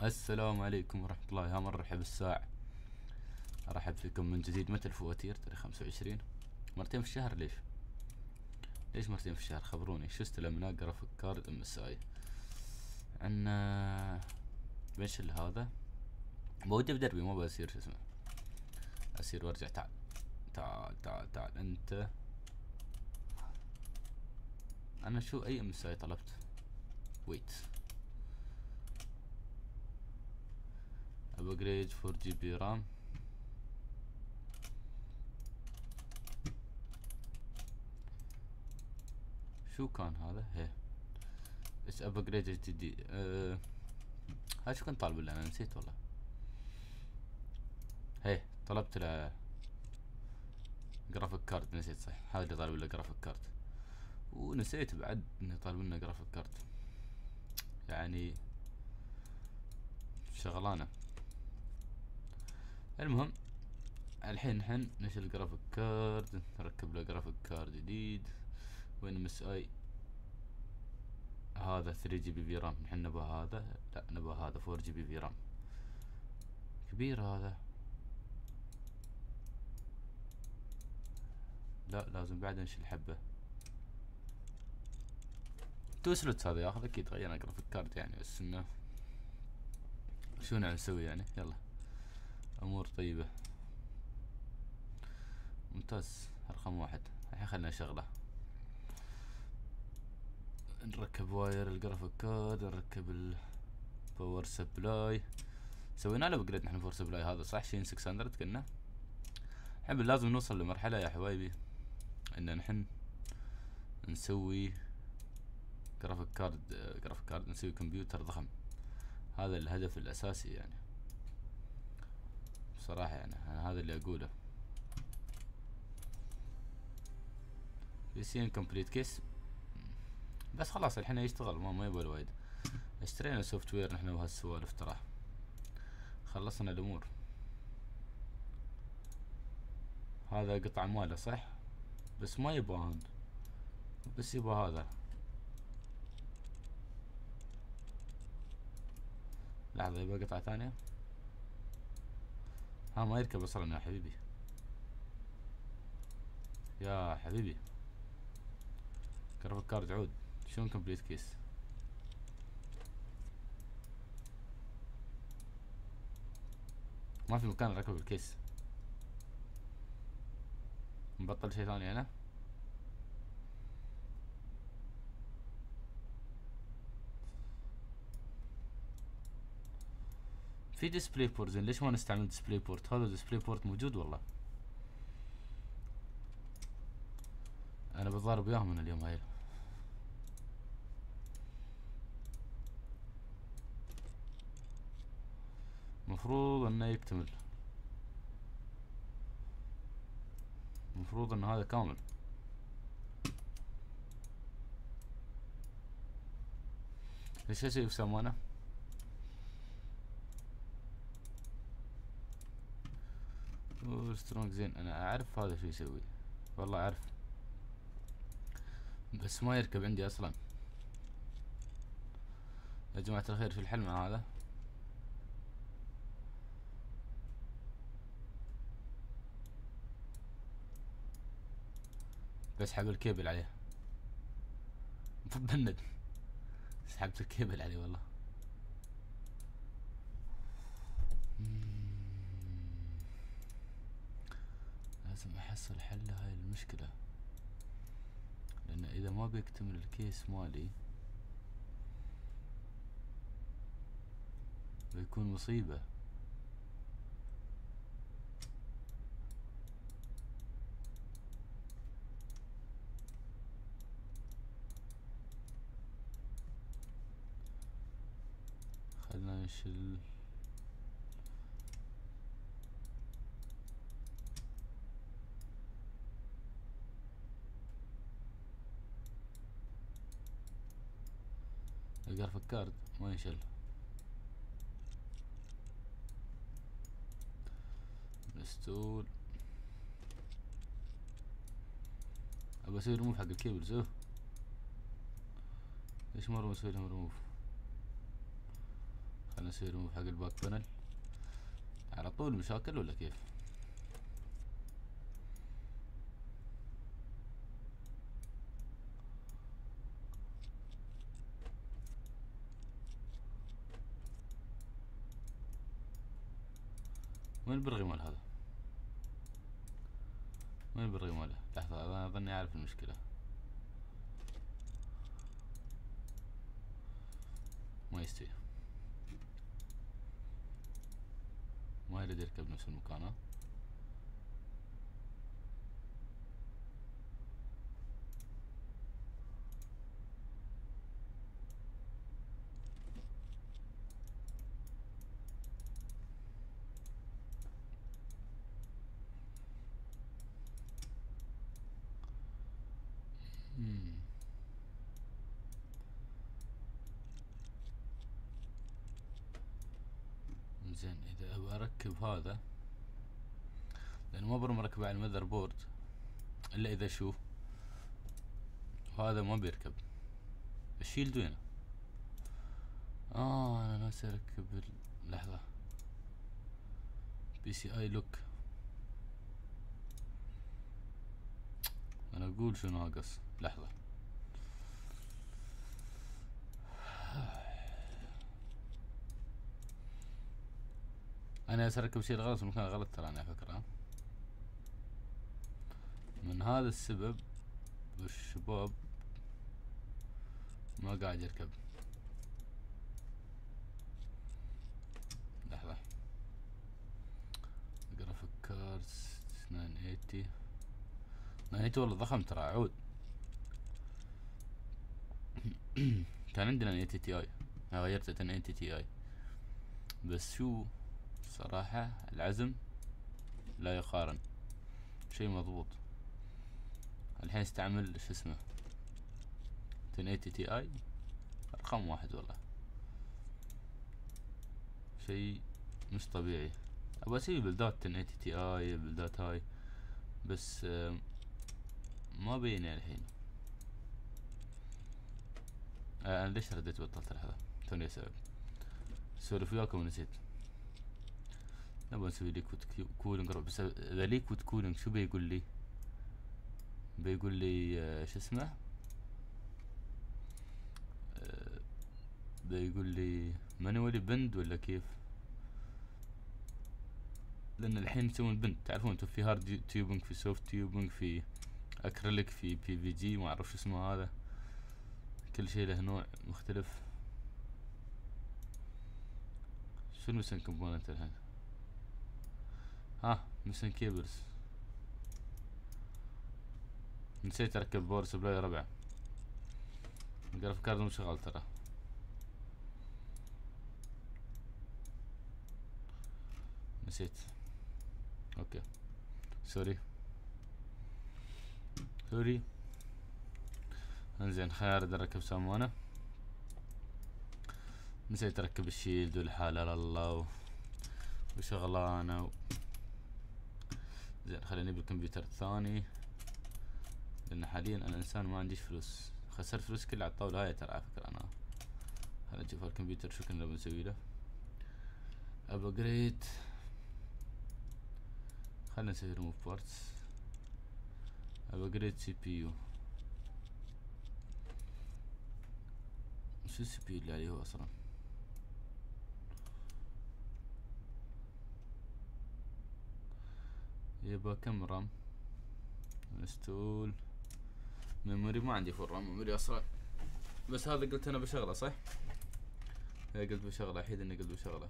السلام عليكم ورحمة الله. يا مرحب الساعة، أرحب فيكم من جديد. متى الفواتير؟ تاريخ 25. مرتين في الشهر؟ ليش مرتين في الشهر؟ خبروني شو استلمنا. جرافيك كارد ام اس اي عنا. بنشل هذا. بودي بدربي ما بصير شو اسمه، أسير وارجع. تعال تعال تعال تعال انت. انا شو اي ام اس اي طلبت؟ ويت. ابجريد 4 جي بي رام. شو كان هذا؟ هي اتس ابجريد جديد. هاي شو كنت طالب له؟ انا نسيت والله. هي طلبت له جرافيك كارد، نسيت صح. هذا اللي طالب له جرافيك كارد، ونسيت بعد انه طالب لنا جرافيك كارد. يعني شغلانه. المهم الحين نحن نشيل جرافيك كارد، نركب له جرافيك كارد جديد. وين ام اس اي؟ هذا 3 جي بي في رام. نحن نبغى هذا، لا نبغى هذا 4 جي بي في رام. كبير هذا، لا لازم بعد نشيل حبه. تو سلوتس هذا ياخذ اكيد. غيرنا جرافيك كارد يعني، بس انه شو نسوي يعني. يلا امور طيبه. ممتاز. رقم واحد. الحين خلنا نشغله. نركب واير الجرافيك كارد، نركب الباور سبلاي. سوينا له ابجريد نحن باور سبلاي هذا صح. شين 600 كنا. الحين لازم نوصل لمرحله يا حبايبي ان نحن نسوي جرافيك كارد نسوي كمبيوتر ضخم. هذا الهدف الاساسي يعني، بصراحه يعني انا هذا اللي اقوله. بي كومبليت كيس. بس خلاص الحين يشتغل، ما يبغى وايد. اشترينا سوفت وير نحن وهالسوالف، ترى خلصنا الامور. هذا قطع ماله صح، بس ما يبغى، بس يبغى هذا. لحظة، يبغى قطعة ثانية. ها ما يركب اصلا يا حبيبي. يا حبيبي جرافيك كارد عود. شلون كومبليت كيس؟ ما في مكان اركب الكيس. نبطل شيء ثاني انا. في ديسبلاي بورت. زين ليش ما نستعمل ديسبلاي بورت؟ هذا ديسبلاي بورت موجود والله. انا بتضارب وياهم من اليوم هاي. مفروض انه يكتمل، مفروض ان هذا كامل. ليش اسوي في سمانة؟ سترونج. زين انا اعرف هذا شو يسوي، والله اعرف، بس ما يركب عندي اصلا. يا جماعة الخير في الحل مع هذا. بسحب الكيبل عليه. بند. سحبت الكيبل عليه والله. لازم احصل حل هاي المشكلة، لان اذا ما بيكتمل الكيس مالي بيكون مصيبة. خلنا نشيل. الجرافيك كارد ما ينشل. نستول. ابى اسوي ريموف حق الكيبلز. ليش مرة اسوي لهم ريموف؟ خلنا نسوي ريموف حق الباك بانل على طول. مشاكل ولا كيف؟ وين البرغي مال هذا؟ وين البرغي ماله؟ لحظة انا اظني اعرف المشكلة. ما يستوي، ما يريد يركب نفس المكان. ها زين. اذا ابغى اركب هذا، لان ما برم اركبه على المذر بورد الا اذا شوف هذا ما بيركب. الشيلد وينه؟ انا ناسي اركب لحظة. بي سي اي لوك. انا اقول شو ناقص. لحظة. انا اركب شيء غلط في المكان غلط ترى، انا على فكرة. من هذا السبب الشباب ما قاعد يركب. لحظة. جرافيك كاردز 980. 980 والله ضخم ترى عود. كان عندنا 980 تي اي، غيرت 1080 تي اي. بس شو صراحة العزم لا يقارن، شيء مضبوط. الحين استعمل شو اسمه 1080 تي اي رقم واحد والله، شيء مش طبيعي. ابغى اسوي بلدات 1080 تي اي، بلدات هاي، بس ما بيني الحين. انا ليش رديت بطلت؟ لحظة توني اسولف وياكم ونسيت. نبغى نسوي ليكويد كولينج، بس اذا ليكويد كولينج شو بيقول لي؟ بيقول لي شو اسمه، بيقول لي مانوالي بند ولا كيف؟ لان الحين يسوون بند، تعرفون انتم في هارد تيوبنج، في سوفت تيوبنج، في اكريليك، في بي في جي، ما اعرف شو اسمه هذا، كل شيء له نوع مختلف. شو المسن كومبوننت الحين؟ مسن كيبلز. نسيت اركب باور سبلاي ربع. الجرافيك كارد مو شغال ترى. نسيت. اوكي سوري. انزين خلينا ارد اركب سامونة. نسيت اركب الشيلد والحالة الله وشغلانة زين خليني بالكمبيوتر الثاني، لان حاليا انا انسان ما عنديش فلوس، خسرت فلوس كلها على الطاولة هاي ترى على فكرة. انا خلينا نشوف الكمبيوتر شو كنا بنسوي له. ابجريد، خلينا نسوي ريموف بارتس. ابجريد سي بي يو. شو السي بي يو اللي عليه هو اصلا؟ يبقى كم رام؟ انستول ميموري. ما عندي فول رام ميموري اصلا، بس هذا قلت انا بشغله صح؟ قلت بشغله، احيد اني قلت بشغله.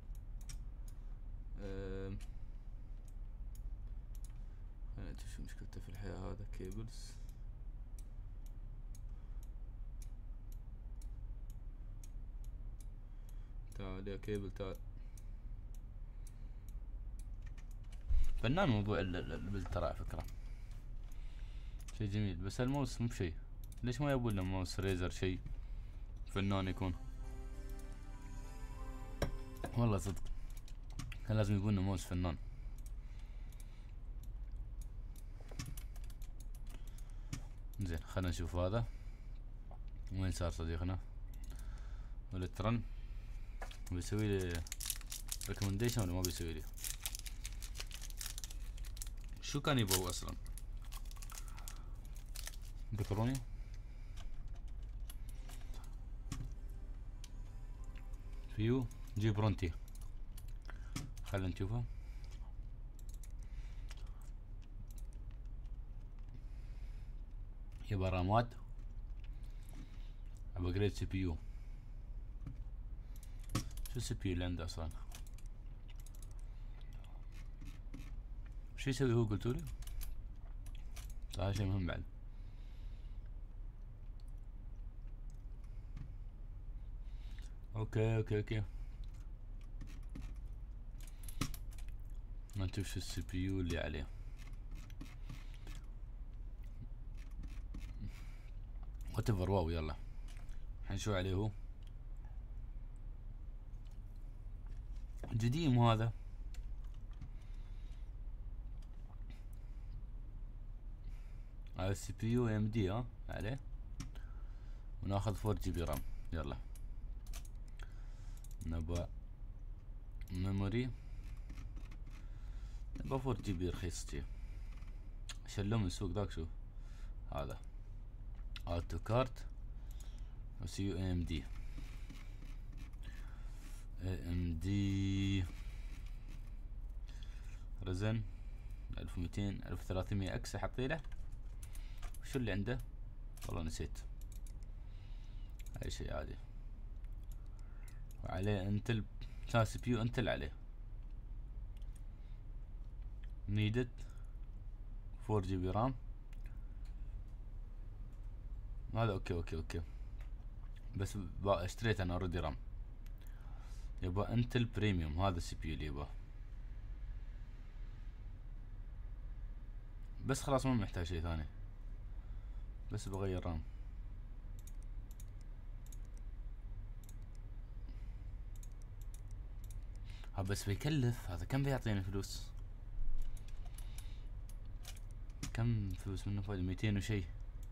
خلينا نشوف شو مشكلته في الحياة. هذا كيبلز، تعال يا كيبل تعال. فنان موضوع البلد ترى على فكرة، شي جميل. بس الماوس مو بشي، ليش ما يبون لنا ماوس ريزر شي فنان يكون؟ والله صدق كان لازم يبون لنا ماوس فنان. زين خلنا نشوف هذا وين صار صديقنا. والترن بيسوي لي ريكومنديشن ولا ما بيسوي لي؟ شو كان يبغى هو اصلا؟ ذكروني. فيو جي برونتي، خلينا نشوفها. يبقى رامات، ابجريد سي بي يو. شو السي بي يو اللي عنده اصلا؟ شو يسوي هو قلتولي؟ هذا شيء مهم بعد. اوكي نشوف شو السي بي يو اللي عليه. واتفر، واو يلا الحين شو عليه هو؟ قديم هذا. هذا السي بي يو ام دي عليه، وناخذ 4 جي بي رام. يلا نبغى ميموري، نبغى 4 جي بي رخيص جي، شلوه من السوق ذاك. شو هذا؟ اوتو كارت سي يو ام دي. ام دي رزن 1200 1300 اكس احطيله. شو اللي عنده؟ والله نسيت. اي شيء عادي. وعليه انتل، كان سي بي يو انتل عليه. نيدد 4 جي بي رام. هذا اوكي بس اشتريت انا اوريدي رام. يبغى انتل بريميوم، هذا السي بي يو اللي يبغاه. بس خلاص ما محتاج شيء ثاني، بس بغير رام. بس بيكلف هذا. كم بيعطيني فلوس؟ كم فلوس منه فايدة؟ 200 وشي،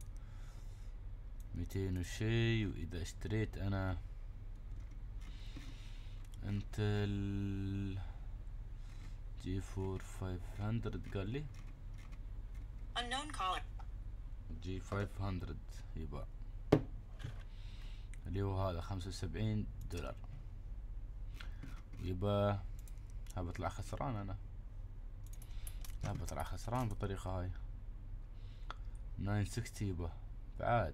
200 وشي. واذا اشتريت انا انتل جي 4 500 قال لي unknown caller جي 500 يبقى اللي هو هذا $75. يبقى بطلع خسران انا، بطلع خسران بالطريقة هاي. 960 يبقى بعد.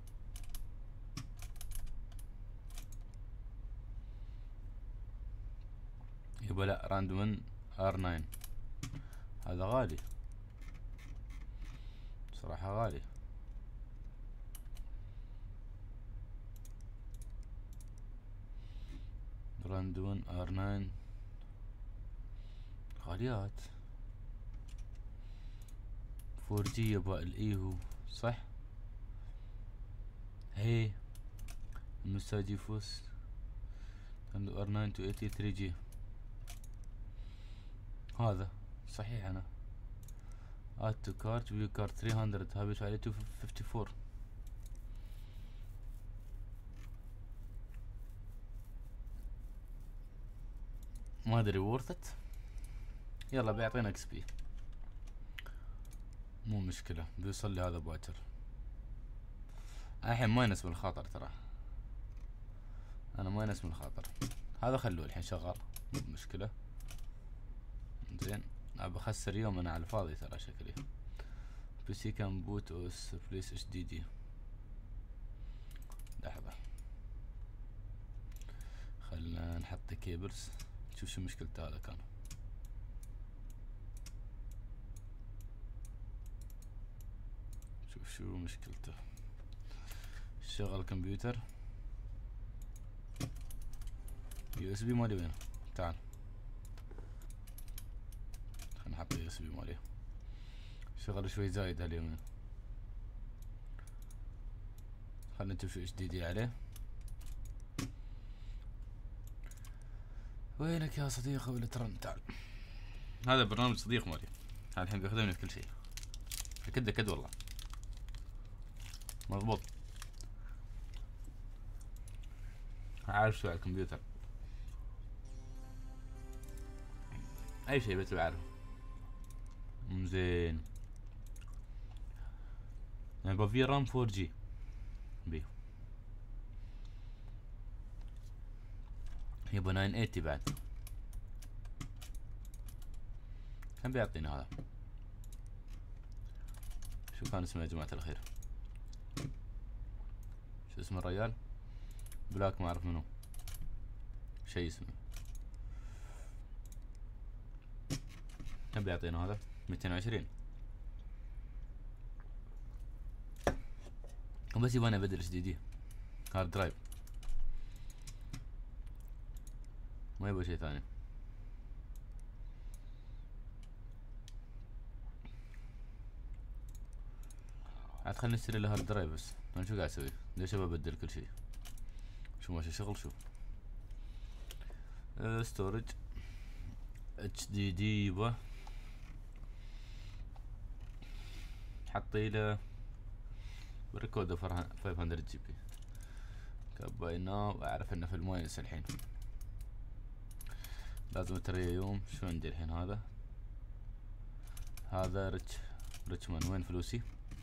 يبقى لا، راندومن R9 هذا غالي صراحة، غالي. راندومن R9 غاليات. 4G يبقى الايهو صح. هي المستاجي فوس عنده R9 283G. هذا صحيح. انا اد تو كارت فيو كارت 300 هابط عليه 254. ما ادري وورثت. يلا بيعطينا اكس بي، مو مشكلة. بيوصل لي هذا باكر. الحين ما يناسب الخاطر ترى، انا ما يناسب الخاطر. هذا خلوه الحين شغال، مو مشكلة. زين ابى اخسر يوم انا على الفاضي ترى شكلي. بي سي كان بوت اوس بليس اتش دي دي. لحظة خلنا نحط كيبلز نشوف شو مشكلته. هذا كان شوف شو مشكلته. شغل الكمبيوتر. يو اس بي مالي وين؟ تعال خلنا نحط يو اس بي مالي. شغل شوي زايد اليومين. خلنا نشوف شو اتش دي دي عليه. وينك يا صديقي ولا ترن؟ تعال. هذا برنامج صديق مالي، هذا الحين بيخدمني في كل شيء. كد والله مضبوط. عارف شو على الكمبيوتر. اي شيء بس بعرف. زين يبقى في رام 4G بيه، يبقى 980 بعد. كم بيعطينا هذا؟ شو كان اسمه يا جماعة الخير؟ شو اسم الرجال؟ بلاك ما اعرف منو، شيء اسمه. كم بيعطينا هذا؟ 220. وبس يبغى ابدل اتش دي دي هارد درايف، ما يبغى شيء ثاني. عاد خلينا نشتري له هارد درايف بس. انا شو قاعد اسوي؟ ليش ابى ابدل كل شيء؟ شو ماشي شغل شو؟ ستورج اتش دي دي يبغى حطي له بريكوردر 500 جي بي. كبيناه واعرف انه في الماينس الحين. لازم اتري يوم. شو عندي الحين؟ هذا ريتشمان. وين فلوسي؟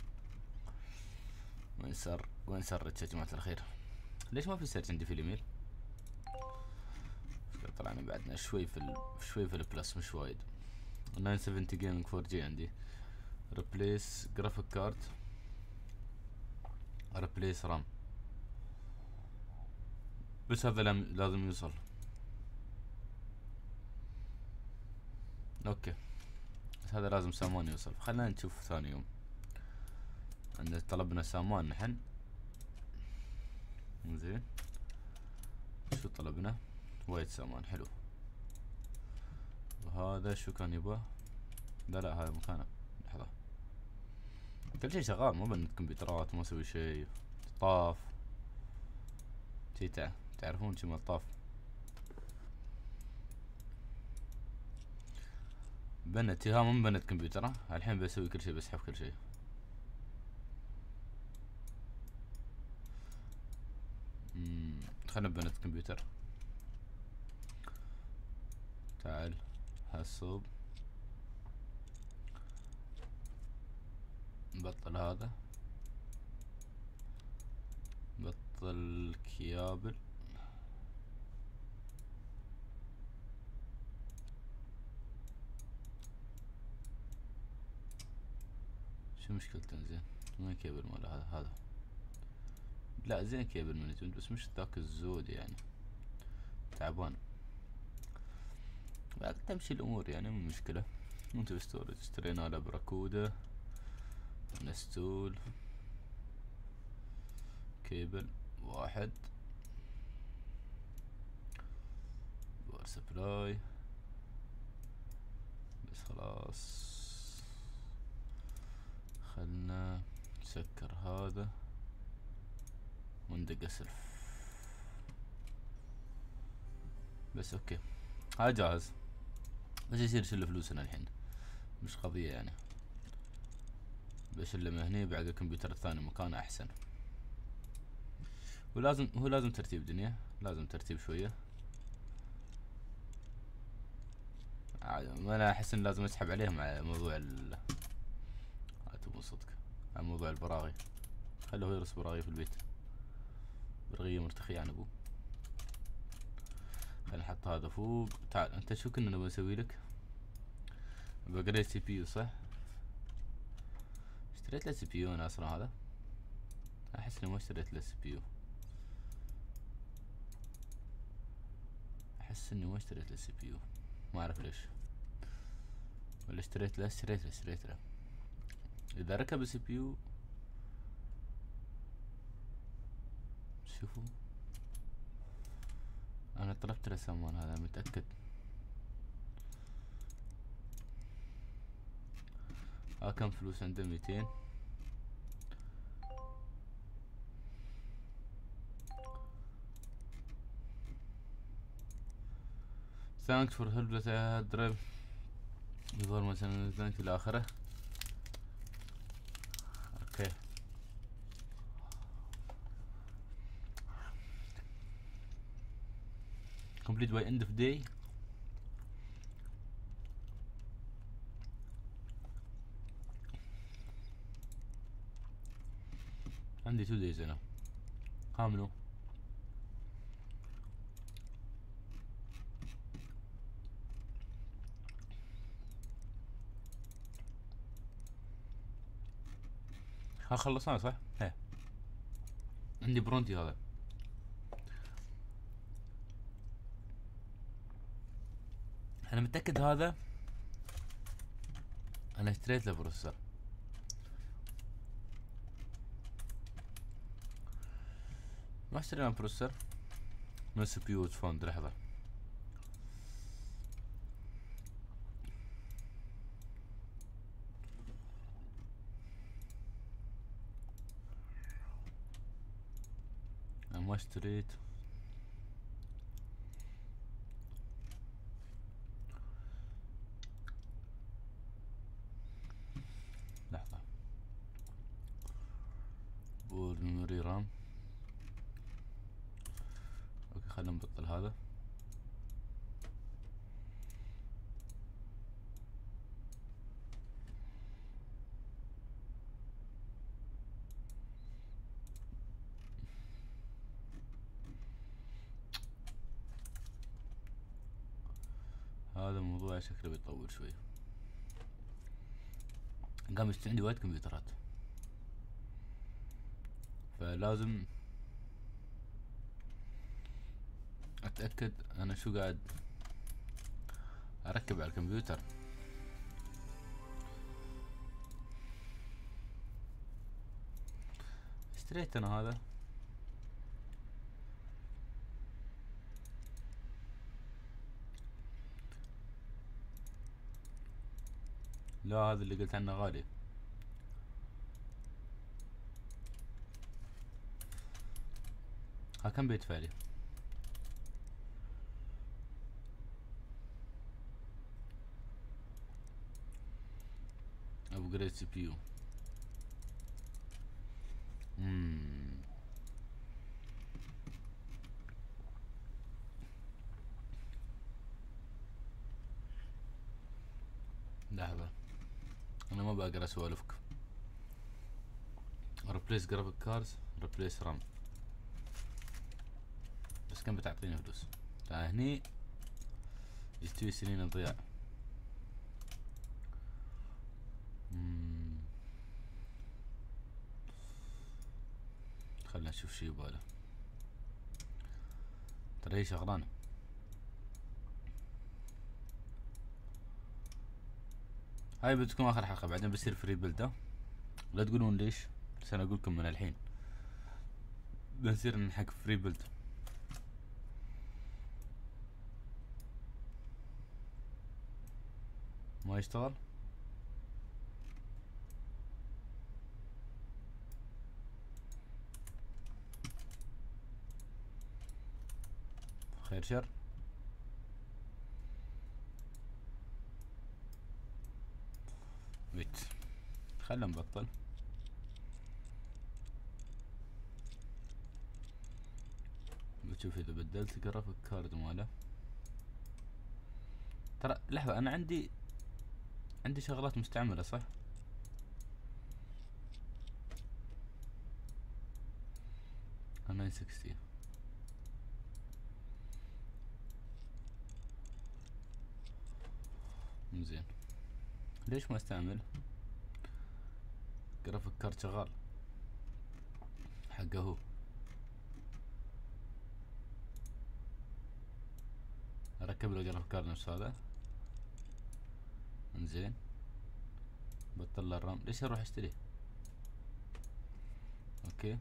وين صار ريتش يا جماعة الخير؟ ليش ما في سيرش عندي في الايميل؟ طلعنا بعدنا شوي في البلس مش وايد. 970 جيمنج 4G عندي. ريبليس جرافيك كارد، ريبليس رام، بس هذا لازم يوصل. اوكي بس هذا لازم سامان يوصل، خلينا نشوف ثاني يوم. عندنا طلبنا سامان نحن. زين شو طلبنا؟ وايد سامان حلو. وهذا شو كان يبغى؟ لا هذا مكانه. لحظة، كل شيء شغال، مو بنت كمبيوترات ما اسوي شيء. طاف شي تعرفون شي مال طاف. بنت ها مو بنت كمبيوتر. الحين بسوي كل شيء، بسحب كل شيء. خلنا بنت كمبيوتر. تعال هالصوب نبطل هذا، بطل كيابل. شو مشكلته؟ زين وين كيبل مال هذا؟ لا زين كيبل مانجمنت بس مش ذاك الزود يعني، تعبان. تمشي الامور يعني مو مشكلة. انت ستورج اشترينا له براكودا، نستول، كيبل واحد، باور سبلاي. بس خلاص خلنا نسكر هذا وندق السلف بس. اوكي هذا جاهز، بس يصير شيل فلوسنا الحين مش قضية يعني. بشيل من هني بعد الكمبيوتر الثاني مكانه احسن. هو لازم ترتيب دنيا، لازم ترتيب شوية. انا احس ان لازم اسحب عليهم على موضوع مو صدق، على موضوع البراغي. خليه هو يرس براغي في البيت، برغية مرتخية عن ابوه. خلينا نحط هذا فوق. تعال انت شو كنا نبغى نسوي لك؟ بقريت سي بي يو صح؟ اشتريت له سي بي يو انا اصلا. هذا احس اني ما اشتريت له سي بي يو، احس اني ما اشتريت له سي بي يو، ما اعرف ليش. ولا اشتريت له. اذا ركب السي بي يو شوفوا انا طلبت له سامان هذا متأكد. كم فلوس عنده؟ 200. thanks for help with drive before مثلا thank الى اخره. اوكي complete by end of day. عندي 2 days هنا. ها منو؟ ها خلصنا صح؟ ايه عندي برونتي هذا. انا متأكد هذا انا اشتريت له بروسيسور. ما اشترينا بروسيسور من سي بي يو فوند. لحظة انا ما اشتريت. لحظة بورد ميموري رام. اوكي خلينا نبطل هذا. هذا الموضوع شكله بيطول شوي. قام عندي وايد كمبيوترات فلازم اتأكد انا شو قاعد اركب على الكمبيوتر. اشتريت انا هذا. لا هذا اللي قلت عنه غالي. ها كم بيدفع لي؟ ابجريد سي بي يو. لحظة انا ما بقدر اسولفك. replace graphic cards replace RAM. بس كم بتعطيني فلوس؟ هني يستوي سنين الضياع. خلنا نشوف شي يباله. ترى هي شغلانة. هاي بتكون اخر حلقة بعدين بصير فري بيلد. لا تقولون ليش بس انا اقولكم من الحين بنصير نحق فري بيلد. ما يشتغل. خير شر. ويت خلنا نبطل. بشوف اذا بدلت جرافيك كارد ماله. ترى لحظة انا عندي شغلات مستعملة صح؟ انا 960 زين. ليش ما استعمل جرافيك كارد شغال حقه هو؟ اركب له جرافيك كارد نفس هذا. انزين بطل له الرام. ليش اروح اشتريه؟ اوكي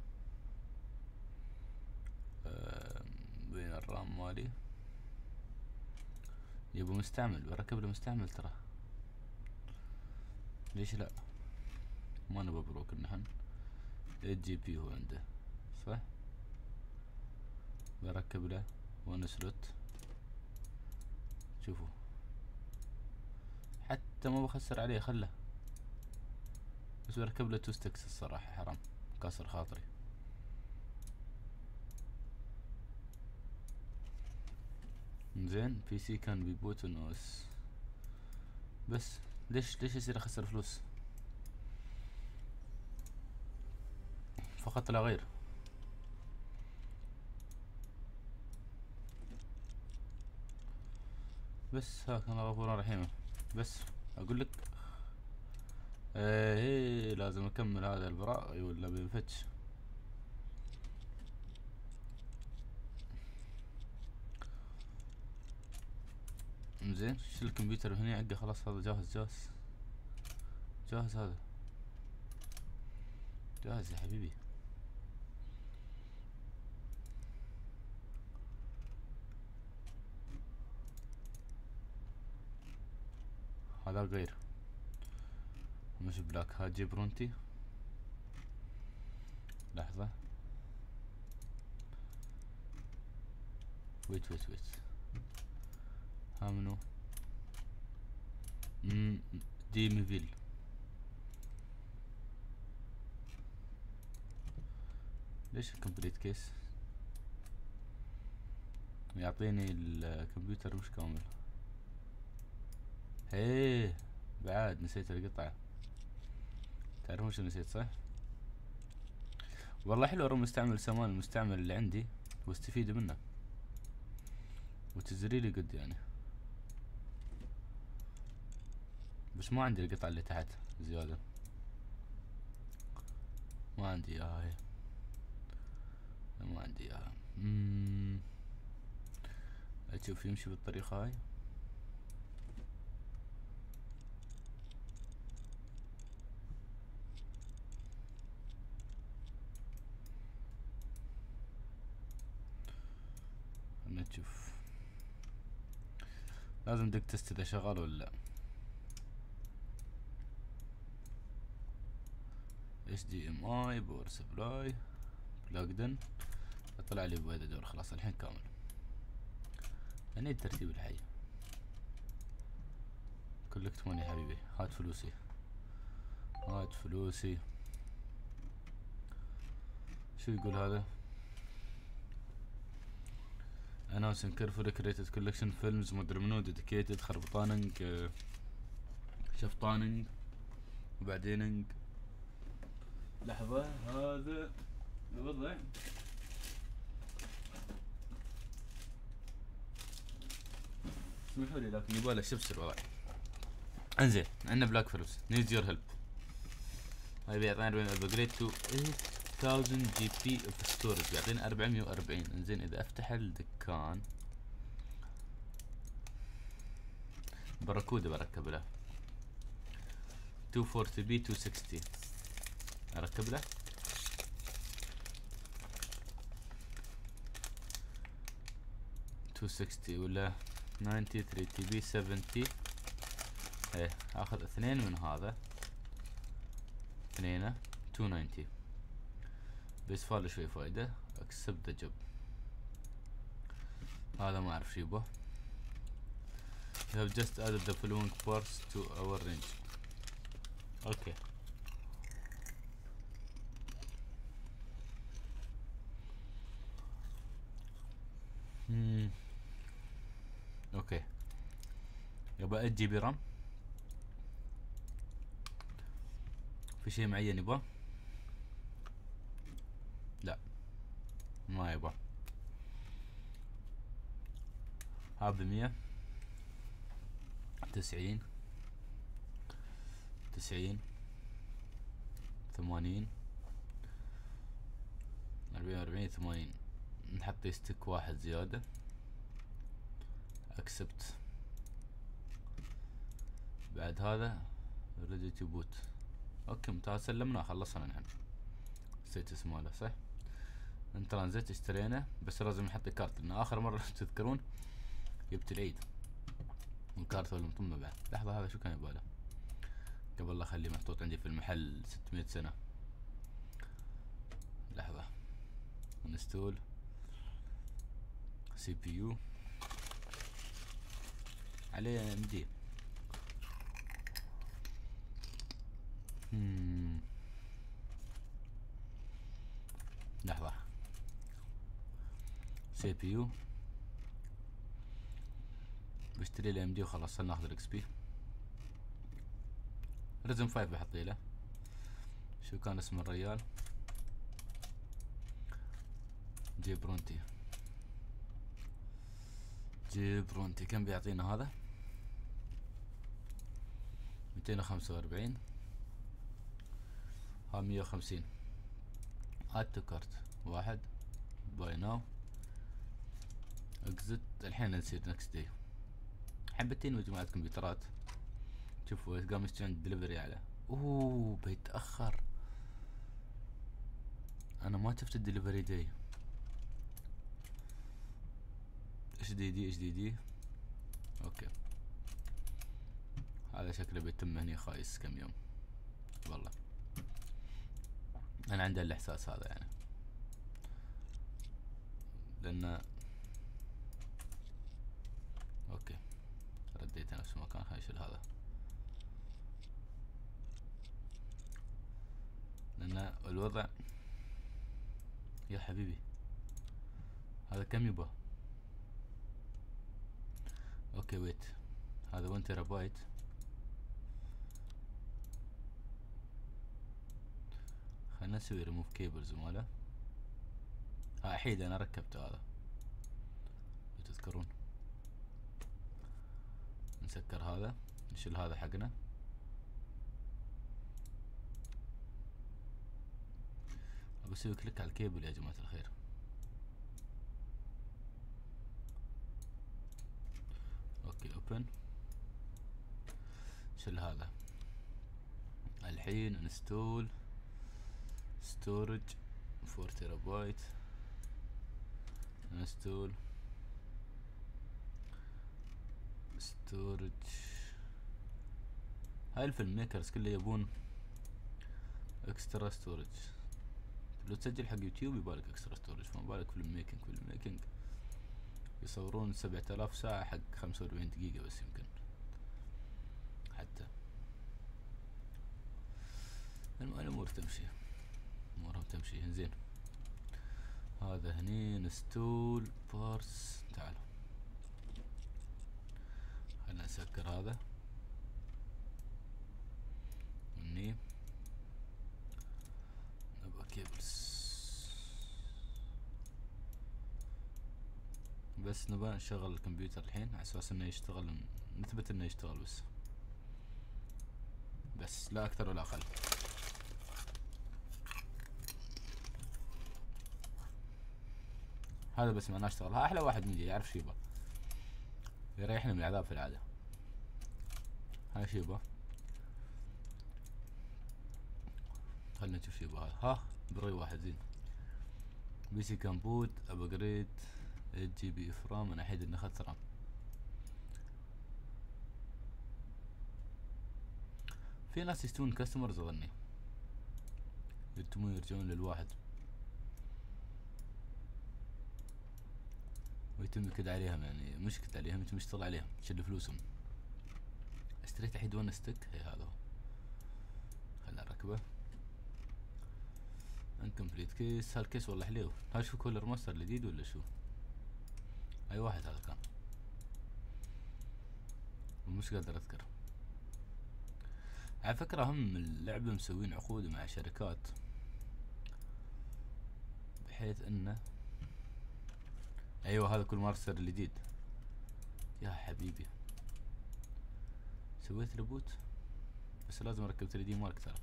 وين الرام مالي؟ يبغى مستعمل بركب له مستعمل ترى. ليش لا؟ ما نبغى بروك النحن. الجي بي هو عنده صح. بركب له وان سلوت. شوفوا حتى ما بخسر عليه خله. بس بركب له تو ستكس الصراحة حرام كسر خاطري. زين بي سي كان بيبوت ونوس. بس ليش يصير اخسر فلوس؟ فقط لا غير. بس ها كان غفورا رحيما. بس اقول لك ايه لازم اكمل هذا البراء ولا بينفتش. زين شيل الكمبيوتر هنا عقه خلاص. هذا جاهز جاهز هذا جاهز يا حبيبي. هذا غير مش بلاك. هاجي برونتي لحظة. ويت ها منو؟ ديميفيل. ليش الكمبليت كيس يعطيني الكمبيوتر مش كامل؟ هيه بعد نسيت القطعة. تعرفون شو نسيت صح؟ والله حلو اروح مستعمل سامان المستعمل اللي عندي واستفيد منه وتزري لي قد يعني. بس ما عندي القطعة اللي تحت زيادة. ما عندي اياها هي. ما عندي اياها. اشوف يمشي بالطريقة هاي. نشوف لازم دق تست اذا شغال ولا لا. HDMI باور سبلاي بلاجد ان. طلع لي بهذا دور خلاص الحين كامل. هني الترتيب الحي. كولكت ماني يا حبيبي. هات فلوسي هات فلوسي. شو يقول هذا؟ announcing carefully created collection films مدري منو dedicated خربطاننج شفطاننج وبعديننج. لحظة هذا الوضع. اسمحوا لي لكن يبغى شبس الوضع. انزين عندنا بلاك فيلمز needs your help. هاي بيعطينا upgrade to 8000 GB of storage بيعطينا 440. انزين اذا افتح الدكان باراكودا بركب له 240 b 260 اركب له. ولا 93 تي بي 70. ايه اخذ اثنين من هذا اثنين 290 بس فال شوي فايدة. اكسبت ذا جوب. هذا ما اعرف شو يبغى. You have just added the following parts to our range. اوكي اوكي يبغى 8 GB رام. في شيء معين يبغى؟ لا ما يبغى. هذا 100 90 80 44 80. نحط ستيك واحد زيادة. اكسبت. بعد هذا ريدي تو بوت. اوكي ممتاز سلمناه خلصنا نحن. نسيت اسمه له صح. ان ترانزيت اشترينا بس لازم نحط كارت لان اخر مرة تذكرون جبت العيد والكارت ولا مطمة بعد. لحظة هذا شو كان يباله قبل لا اخليه محطوط عندي في المحل 600 سنة. لحظة انستول سي بي يو عليه ام دي. لحظة سي بي يو بشتري له ام دي وخلاص ناخذ الاكس بي. ريزم 5 بحط له. شو كان اسم الريال؟ جيبرونتي كم بيعطينا هذا؟ 245. ها 150. اد تو كارت. واحد. باي ناو. اكزت. الحين نصير نكست داي. حبتين يا جماعة كمبيوترات. شوفوا قام يستوي عند دليفري على بيتأخر. انا ما شفت الدليفري داي. ايش دي اوكي. هذا شكله بيتم هني خايس كم يوم والله. انا عندي الاحساس هذا يعني، لان اوكي رديته نفس المكان. خلينا نشيل هذا لان الوضع يا حبيبي. هذا كم يبا؟ اوكي ويت. هذا 1 تيرا بايت. خلنا نسوي ريموف كيبلز ماله. احيد انا ركبته هذا لو تذكرون. نسكر هذا، نشيل هذا حقنا. بسوي كليك على الكيبل يا جماعة الخير. اوكي اوبن. شيل هذا. الحين انستول ستورج 4 تيرا بايت. انستول ستورج. هاي الفيلم ميكرز كله يبون اكسترا ستورج. لو تسجل حق يوتيوب يبالك اكسترا ستورج، فما بالك فيلم ميكينج يصورون 7000 ساعة حق 45 دقيقة بس يمكن حتى. الامور تمشي، امورهم تمشي. انزين هذا هني انستول بارس. تعالوا خلنا نسكر هذا هني. نبغى كيبلز بس. نبغى نشغل الكمبيوتر الحين على اساس انه يشتغل، نثبت انه يشتغل بس لا اكثر ولا اقل. هذا بس معناه اشتغل. ها احلى واحد نجي يعرف شيبه يريحنا من العذاب في العاده. هاي شيبه. خلنا نشوف شيبه هذا. ها بري واحد زين. بي سي كمبوت ابجريد 8 جي بي افرام. انا احيد اني اخذت رام. في ناس يستوون كاستمرز اظني يرجعون للواحد ويتم يكد عليهم، يعني مش كد عليهم، يتم يشتغل عليهم يشيل فلوسهم. اشتريت احيد 1 ستيك. هي هذا هو. خلنا نركبه. انكمبليت كيس. هالكيس والله حليو. هذا شو كولر ماستر الجديد ولا شو؟ اي واحد هذا كان، ومش قادر اذكر. على فكرة هم اللعبة مسوين عقود مع شركات بحيث انه ايوه هذا كل مارستر الجديد. يا حبيبي سويت ريبوت بس لازم اركب 3D مارك ترى.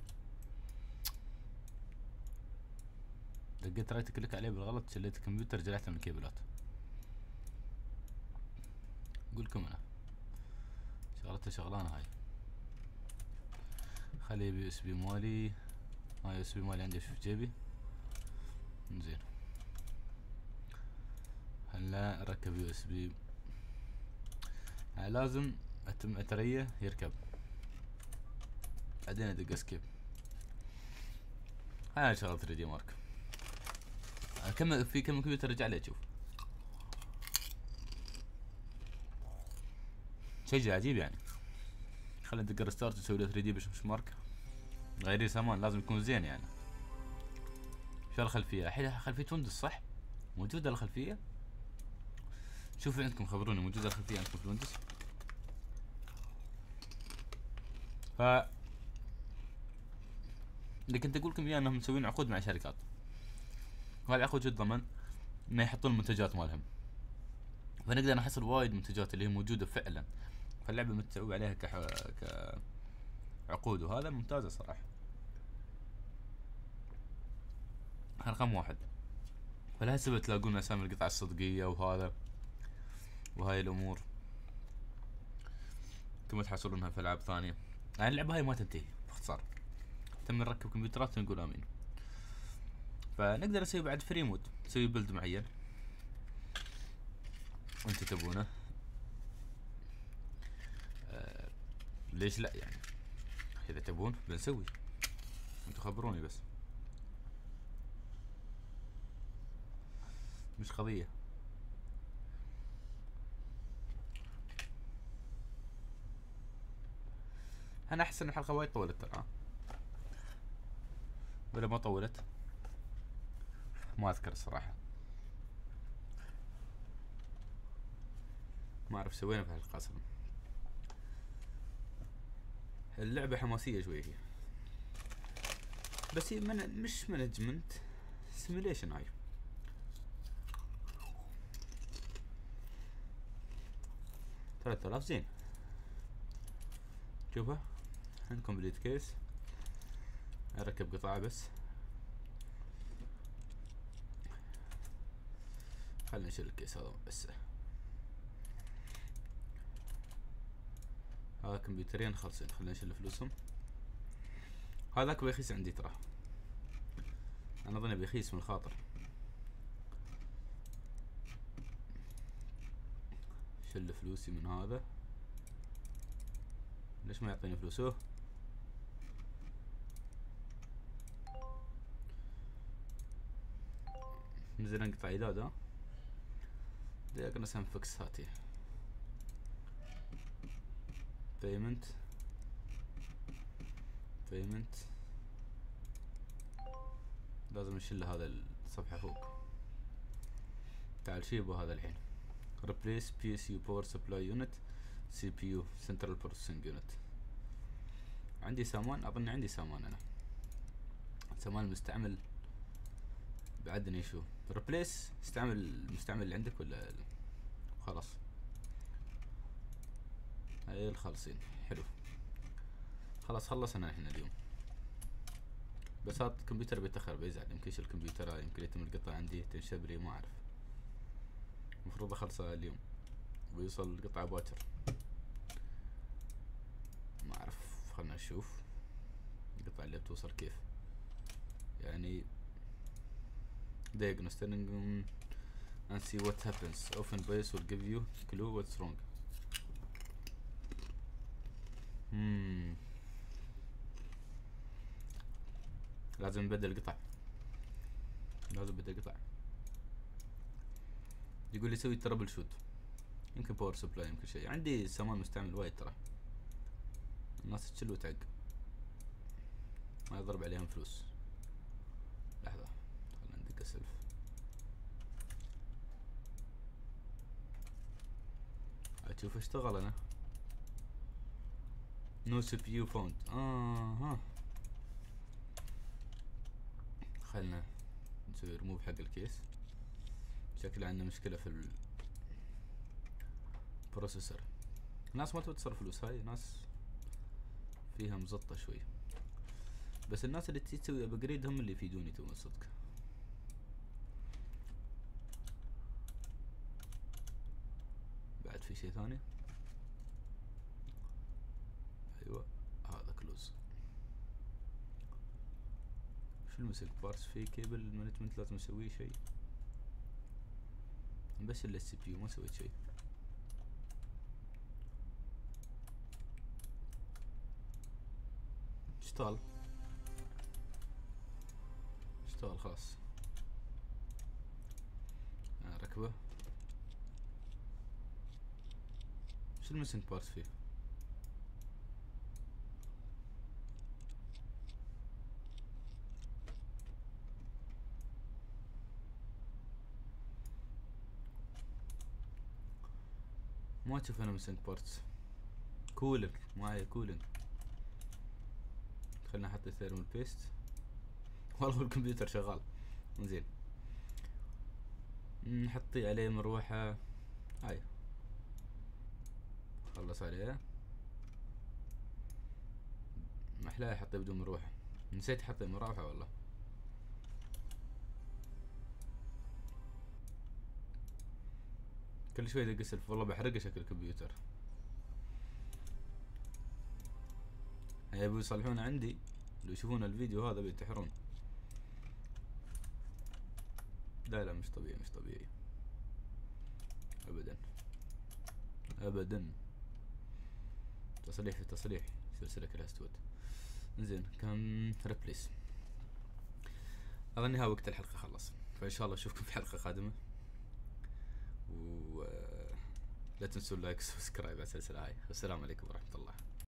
دقيت رايت كليك عليه بالغلط، شليت الكمبيوتر جلعته من الكيبلات. اقولكم انا شغلته شغلانه هاي. خلي بي اس بي مالي. هاي اس بي مالي عندي في جيبي. زين هلا اركب يو اس بي. لازم اتم اتريه يركب بعدين ادق اسكيب. هاي شغلة 3D مارك. كم في كم كمبيوتر رجع لي اشوف شيء عجيب يعني. خلينا ندق ريستارت نسوي له 3D مش مارك. غيري سامان لازم يكون زين يعني. شو الخلفية؟ الحين خلفية ويندوز صح؟ موجودة الخلفية؟ شوفوا عندكم خبروني موجودة الخلفية عندكم في الويندوز؟ ف اللي كنت اقول لكم اياه انهم مسوين عقود مع شركات، وهذه عقود جد ضمن انه يحطون المنتجات مالهم، فنقدر نحصل وايد منتجات اللي هي موجودة فعلا، فاللعبة متعوب عليها كعقود، وهذا ممتازة صراحة. رقم 1. فلهالسبب تلاقون اسامي القطع الصدقية وهذا وهاي الامور، ثم تحصلونها في العاب ثانية. يعني اللعبة هاي ما تنتهي، باختصار تم نركب كمبيوترات ونقول امين. فنقدر نسوي بعد فري مود، نسوي بلد معين وانتم تبونه. ليش لا يعني، اذا تبون بنسوي، انتم خبروني بس، مش قضية. انا احس ان الحلقة وايد طولت ترى، ولا ما طولت؟ ما اذكر الصراحة، ما اعرف سوينا في الحلقة اصلا. اللعبة حماسية شوي هي، بس هي مش مانجمنت، سيميليشن. هاي 3000 زين. شوفه كومبليت كيس، اركب قطعة بس. خلنا نشيل الكيس هذا بس. هذا كمبيوترين خالصين، خلنا نشيل فلوسهم. هذاك بيخيس عندي ترى، انا اظن بيخيس من الخاطر. شل فلوسي من هذا، ليش ما يعطيني فلوسه؟ نزل انقطع ايداد. ها دقيقة نسم فكس هاتي بيمنت لازم نشيل هذا الصفحة فوق. تعال شيبو هذا الحين replace PSU power supply unit CPU central processing unit. عندي سامان، اظن عندي سامان انا، سامان مستعمل بعدني. شو replace؟ استعمل المستعمل اللي عندك ولا خلاص؟ هاي الخالصين، حلو. خلاص خلصنا احنا اليوم، بس هذا الكمبيوتر بيتأخر بيزعل، يمكن شيل الكمبيوتر، يمكن يتم القطعة عندي تنشبري، ما اعرف. المفروض اخلصها اليوم ويوصل القطعة باكر، ما اعرف. خلنا نشوف القطعة اللي بتوصل كيف يعني. diagnosing and see what happens. Often bias will give you clue what's wrong. لازم نبدل قطع، يقول لي سوي ترابل شوت، يمكن باور سبلاي، يمكن شيء. عندي سامان مستعمل وايد ترى، الناس تشل وتعق، ما يضرب عليهم فلوس. لحظة خلنا ندق سلف. اشوف اشتغل انا. نو سي بي يو فاوند. ها خلنا نسوي ريموف حق الكيس. شكله عندنا مشكلة في البروسيسور. الناس ما تبي تصرف فلوس، هاي ناس فيها مزطة شوي، بس الناس اللي تسوي ابجريد هم اللي يفيدوني تو صدق. بعد في شيء ثاني؟ ايوه هذا كلوز. شو المسك بارس؟ في كيبل مانجمنت لازم اسوي شيء، بس اللي السي بي يو ما سويت شيء. اشتغل خلاص. ركبه. شو المسنج بارس فيه؟ ما اشوف انا مسنج بارتس. كولر معي كولن. خلنا احط ثيرمال بيست. والله الكمبيوتر شغال زين. نحطي عليه مروحة. هاي خلص عليه. محلاه يحطيه بدون مروحة. نسيت احط مروحة والله. كل شوي يدق السلف والله بحرقه شكل الكمبيوتر. يبوا يصلحونه عندي، لو يشوفون الفيديو هذا بينتحرون. لا مش طبيعي، مش طبيعي ابدا ابدا. تصليح في تصليح، سلسلة كلها استوت. زين كم ريبليس. اظنها وقت الحلقة خلص، فان شاء الله اشوفكم في حلقة قادمة. و لا تنسوا اللايك وسبسكرايب على السلسلة هاي. والسلام عليكم ورحمة الله.